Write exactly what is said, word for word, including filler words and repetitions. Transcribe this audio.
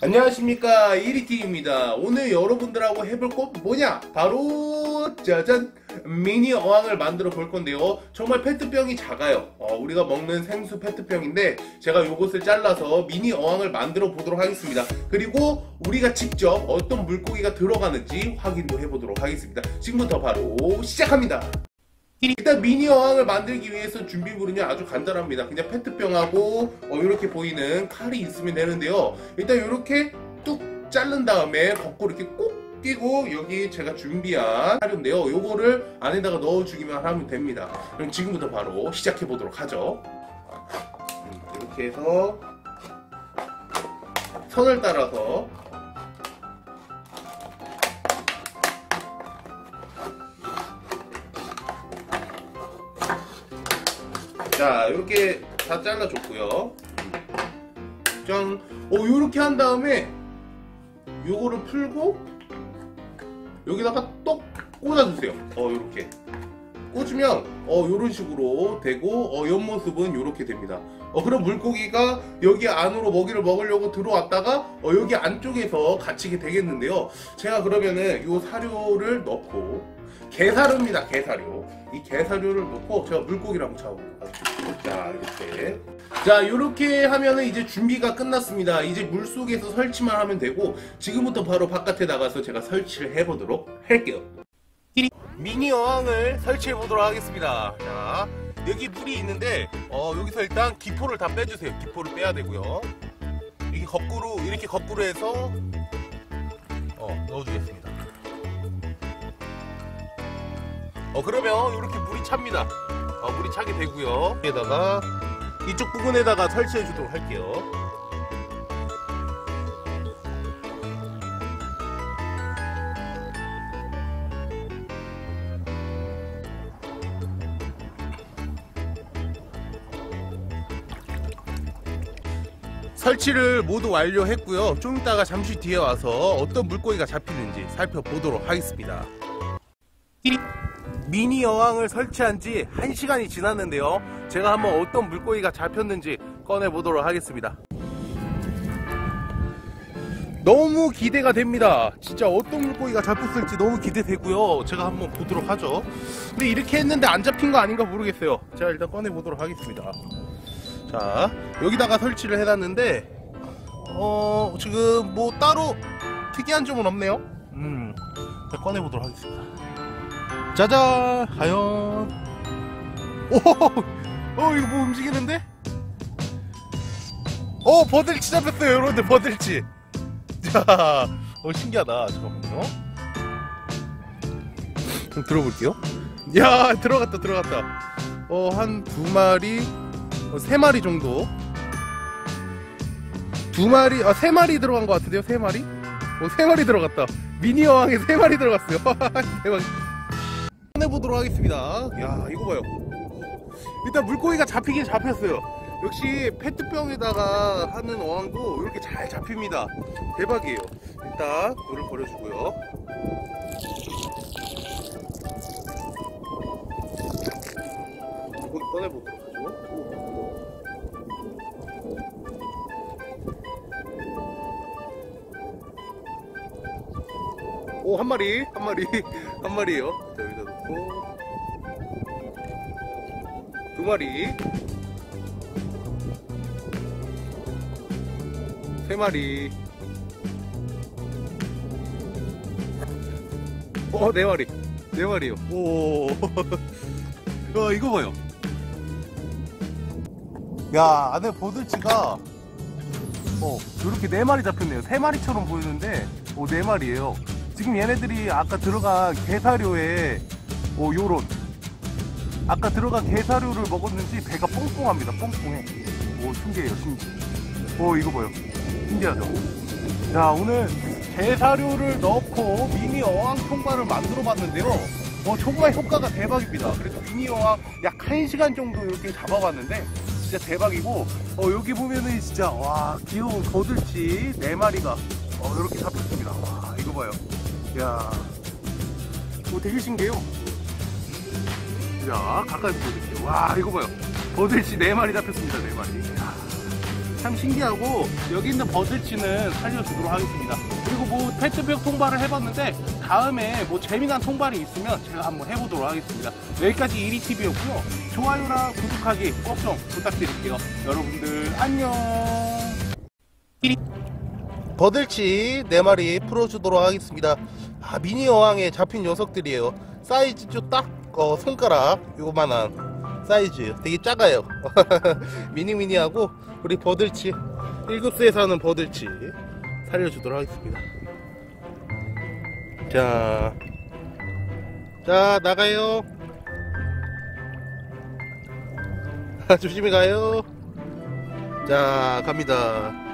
안녕하십니까, 이리티입니다. 오늘 여러분들하고 해볼 것 뭐냐? 바로 짜잔! 미니 어항을 만들어 볼 건데요. 정말 페트병이 작아요. 어, 우리가 먹는 생수 페트병인데 제가 요것을 잘라서 미니 어항을 만들어 보도록 하겠습니다. 그리고 우리가 직접 어떤 물고기가 들어가는지 확인도 해보도록 하겠습니다. 지금부터 바로 시작합니다. 일단 미니 어항을 만들기 위해서 준비물은요 아주 간단합니다. 그냥 페트병하고 어, 이렇게 보이는 칼이 있으면 되는데요. 일단 이렇게 뚝 자른 다음에 거꾸로 이렇게 꼭 끼고 여기 제가 준비한 사료인데요. 요거를 안에다가 넣어주기만 하면 됩니다. 그럼 지금부터 바로 시작해 보도록 하죠. 이렇게 해서 선을 따라서 자, 이렇게 다 잘라줬고요. 짠. 어, 요렇게 한 다음에 요거를 풀고 여기다가 똑 꽂아주세요. 어, 요렇게 꽂으면 어, 요런 식으로 되고 어, 옆모습은 요렇게 됩니다. 어, 그럼 물고기가 여기 안으로 먹이를 먹으려고 들어왔다가 어, 여기 안쪽에서 갇히게 되겠는데요. 제가 그러면은 요 사료를 넣고 게사료입니다. 게사료. 이 게사료를 넣고 제가 물고기를 한번 잡아볼게요. 자, 이렇게. 자, 이렇게 하면은 이제 준비가 끝났습니다. 이제 물속에서 설치만 하면 되고 지금부터 바로 바깥에 나가서 제가 설치를 해보도록 할게요. 미니 어항을 설치해 보도록 하겠습니다. 자, 여기 물이 있는데 어, 여기서 일단 기포를 다 빼주세요. 기포를 빼야 되고요. 이렇게 거꾸로 이렇게 거꾸로 해서 어, 넣어주겠습니다. 어, 그러면 이렇게 물이 찹니다. 어, 물이 차게 되고요. 여기에다가 이쪽 부분에다가 설치해 주도록 할게요. 설치를 모두 완료했고요. 좀 이따가 잠시 뒤에 와서 어떤 물고기가 잡히는지 살펴보도록 하겠습니다. 미니 어항을 설치한 지 한 시간이 지났는데요. 제가 한번 어떤 물고기가 잡혔는지 꺼내보도록 하겠습니다. 너무 기대가 됩니다. 진짜 어떤 물고기가 잡혔을지 너무 기대되고요. 제가 한번 보도록 하죠. 근데 이렇게 했는데 안 잡힌 거 아닌가 모르겠어요. 제가 일단 꺼내보도록 하겠습니다. 자, 여기다가 설치를 해놨는데 어, 지금 뭐 따로 특이한 점은 없네요. 음, 자, 꺼내보도록 하겠습니다. 짜잔! 과연 오! 어, 이거 뭐 움직이는데? 어, 버들치 잡혔어요, 여러분들. 버들치. 자, 어, 신기하다. 잠깐만요. 좀 들어볼게요. 야, 들어갔다, 들어갔다. 어, 한 두 마리, 어, 세 마리 정도. 두 마리, 아, 세 마리 들어간 것 같은데요? 세 마리? 어, 세 마리 들어갔다. 미니 어항에 세 마리 들어갔어요. 대박. 해보도록 하겠습니다. 야, 이거 봐요. 일단 물고기가 잡히긴 잡혔어요. 역시 페트병에다가 하는 어항도 이렇게 잘 잡힙니다. 대박이에요. 일단 물을 버려주고요. 물고기 꺼내보도록 하죠. 오, 한 마리, 한 마리, 한 마리예요. 자, 여기다 놓고 두 마리, 세 마리, 어, 네 마리, 네 마리요. 오, 야, 이거 봐요. 야, 안에 버들치가 어, 이렇게 네 마리 잡혔네요. 세 마리처럼 보이는데, 오, 네 마리예요. 지금 얘네들이 아까 들어간 게사료에 오, 요런 아까 들어간 게사료를 먹었는지 배가 뽕뽕합니다. 뽕뽕해. 오, 신기해요. 신기해. 오, 이거 봐요. 신기하죠? 자, 오늘 게사료를 넣고 미니 어항 통발을 만들어 봤는데요. 어, 정말 효과가 대박입니다. 그래서 미니 어항 약 한 시간 정도 이렇게 잡아봤는데 진짜 대박이고, 어, 여기 보면은 진짜 와, 귀여운 거들치 네 마리가 어, 이렇게 잡혔습니다. 와, 이거 봐요. 야, 오, 되게 신기해요. 자, 가까이 보여드릴게요. 와, 이거 봐요. 버들치 네 마리 잡혔습니다. 네 마리. 야, 참 신기하고 여기 있는 버들치는 살려주도록 하겠습니다. 그리고 뭐 페트병 통발을 해봤는데 다음에 뭐 재미난 통발이 있으면 제가 한번 해보도록 하겠습니다. 여기까지 이리티비였고요. 좋아요랑 구독하기 꼭 좀 부탁드릴게요. 여러분들 안녕. 버들치 네 마리 풀어주도록 하겠습니다. 아, 미니 어항에 잡힌 녀석들이에요. 사이즈도 딱 어, 손가락 요만한 사이즈, 되게 작아요. 미니미니하고 우리 버들치 일 급수에 사는 버들치 살려주도록 하겠습니다. 자, 자 나가요. 조심히 가요. 자 갑니다.